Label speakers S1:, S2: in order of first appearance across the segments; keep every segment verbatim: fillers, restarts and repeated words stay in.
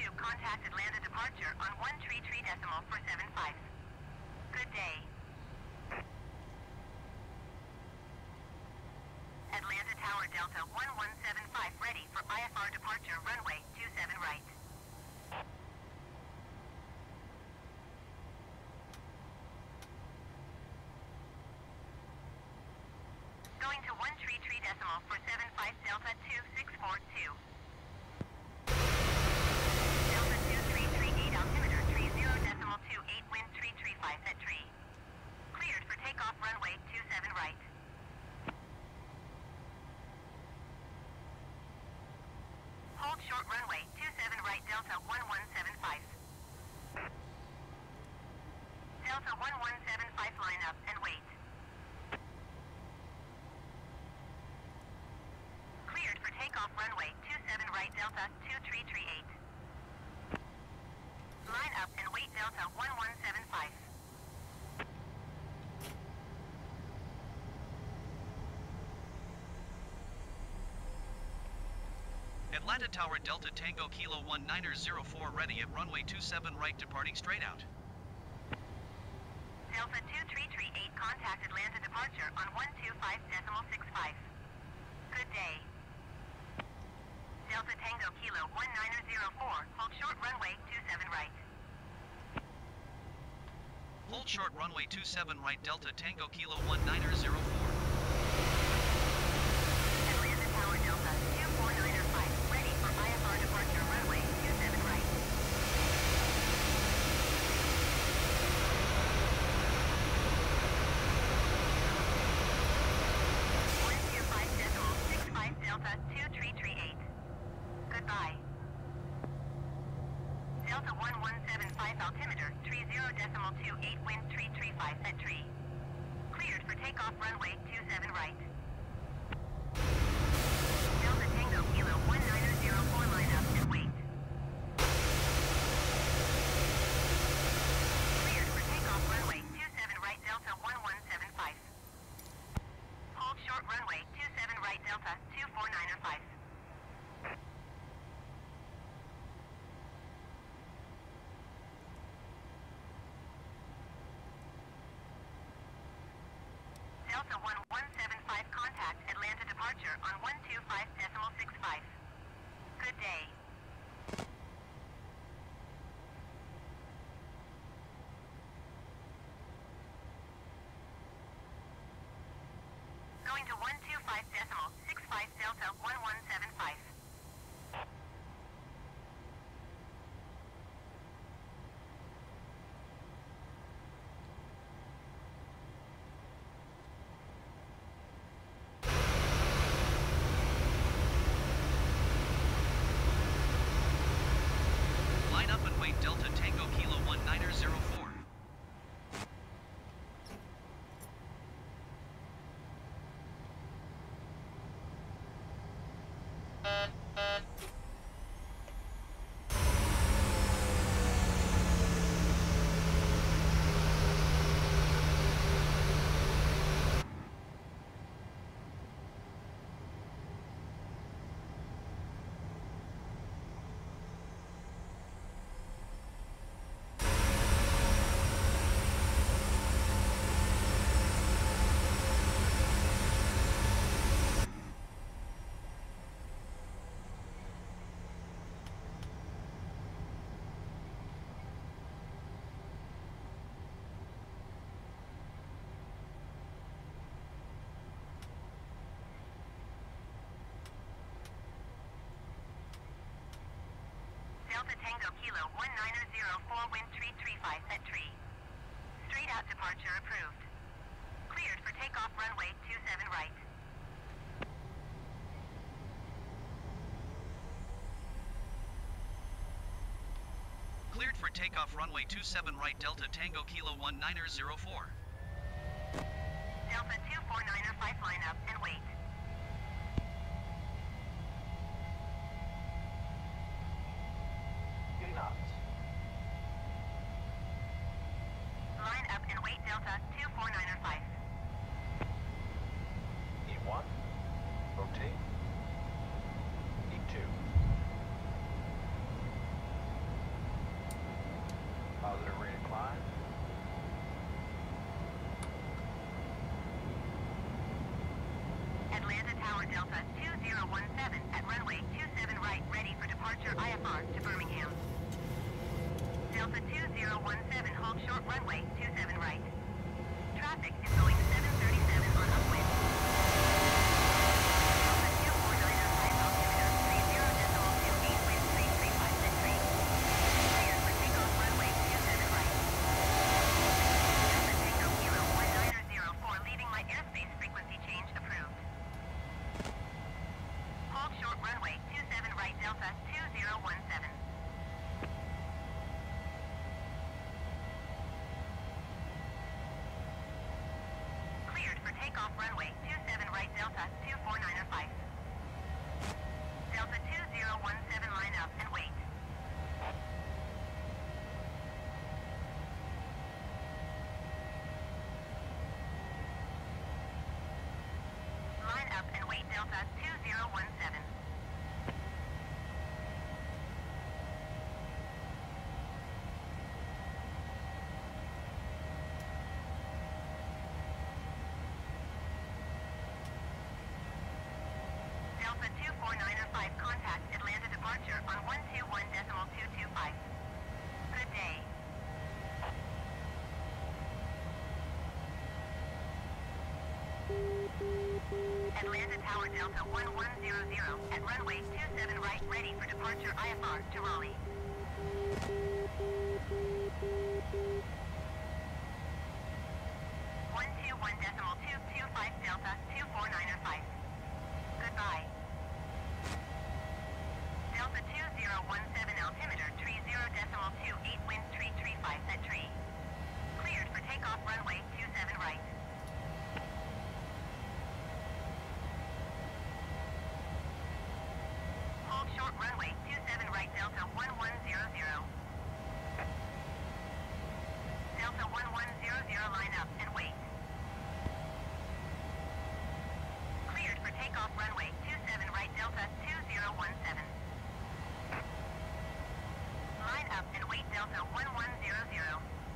S1: two, contact Atlanta departure on one three three decimal four seven five. Good day. Atlanta Tower Delta one one seven five ready for I F R departure runway two seven right. Going to one three three decimal four seven five Delta two six four two. Delta two three three eight altimeter three zero decimal two eight wind three three five at tree. Cleared for takeoff runway two seven right. Hold short runway two seven right Delta one one seven five. Delta one one seven five line up and wait. Cleared for takeoff runway two seven right Delta two three three eight. Line up and wait Delta one one seven five.
S2: Atlanta Tower Delta Tango Kilo one nine zero four ready at runway two seven right departing straight out.
S1: Delta two three three eight contact Atlanta departure on one two five decimal six five. Good day. Delta Tango Kilo one nine zero four, hold short runway two seven right.
S2: Hold short runway two seven right Delta Tango Kilo one nine zero four.
S1: Atlanta Tower Delta two four nine five, ready for I F R departure runway two seven right. one two five decimal six five Delta two three three eight. Goodbye. Delta one one seven five altimeter three zero decimal two eight wind three three five at tree. Cleared for takeoff runway two seven right. Delta Tango Kilo one nine zero four line up and wait. Cleared for takeoff runway two seven right Delta one one seven five. Hold short runway two seven right Delta two four nine five. Delta one one seven five contact Atlanta departure on one two five decimal six five. Good day. Going to one two five decimal six five Delta one one seven five.
S2: Line up and wait Delta Tango Kilo one nine zero four.
S1: Delta Tango Kilo one nine zero four wind three three five at tree. Straight out departure approved. Cleared for takeoff runway two seven right.
S2: Cleared for takeoff runway two seven right Delta Tango Kilo one nine zero four.
S1: Delta two four nine five line up and wait. Line up and wait Delta two four nine five.
S3: E one, rotate. E two.
S1: one seven, hold short runway two seven right. Traffic is going seven thirty-seven on upwind. Delta two four nine oh five, altimeter three zero decimal two eight, wind three three five, set three. Cleared for takeoff runway two seven right. Delta Tango Kilo one nine zero four, leaving my airspace frequency change approved. Hold short runway two seven right, Delta two zero one seven. Cleared for takeoff runway two seven right, Delta two four nine oh five. Delta two zero one seven, line up and wait. Line up and wait, Delta two zero one seven. Delta two four nine oh five, contact Atlanta departure on one two one decimal two two five. Good day. Atlanta Tower Delta one one zero zero, at runway two seven right, ready for departure I F R to Raleigh. one two one decimal two two five, Delta two four nine oh five. Goodbye. Delta two zero one seven, altimeter three zero decimal two eight, wind three three five, set tree. Cleared for takeoff runway two seven right. Hold short runway two seven right, Delta one one zero zero. Delta one one zero zero, line up and wait. Cleared for takeoff runway two seven right, Delta two zero one seven. Line up and wait, Delta one one zero zero.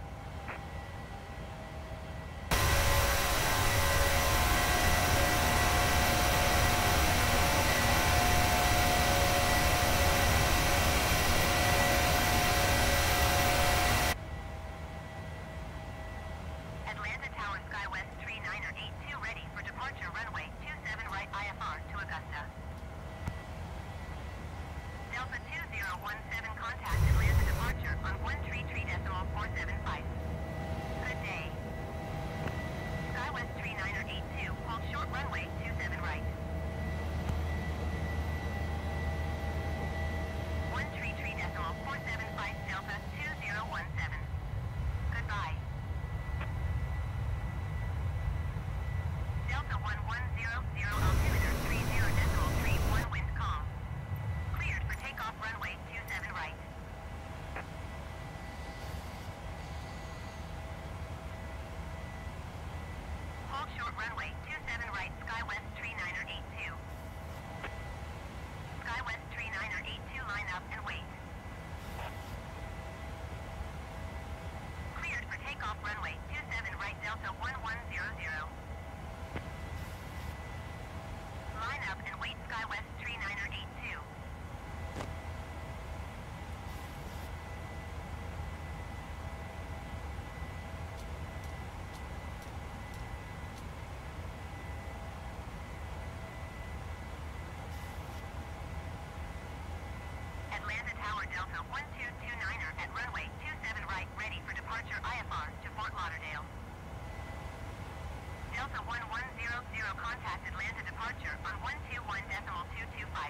S1: Atlanta Tower SkyWest three niner eight two, ready for departure runway two seven right, I F R to Augusta. Delta two zero one seven, contact Atlanta departure on one three three decimal four seven five. Good day. SkyWest three niner eight two, hold short runway two seven right. one three three decimal four seven five, Delta two zero one seven. Goodbye. Delta one one zero zero, altimeter three zero decimal three one, wind calm. Cleared for takeoff runway two seven right. Hold short runway two seven right, SkyWest three niner eight two. SkyWest three niner eight two, line up and wait. Cleared for takeoff runway two seven right, Delta one one zero zero. Line up and wait, SkyWest three niner eight two. Atlanta Tower Delta one two two niner, at runway two seven right, ready for departure I F R to Fort Lauderdale. Delta one one zero zero, contact Atlanta departure on one two one decimal two two five.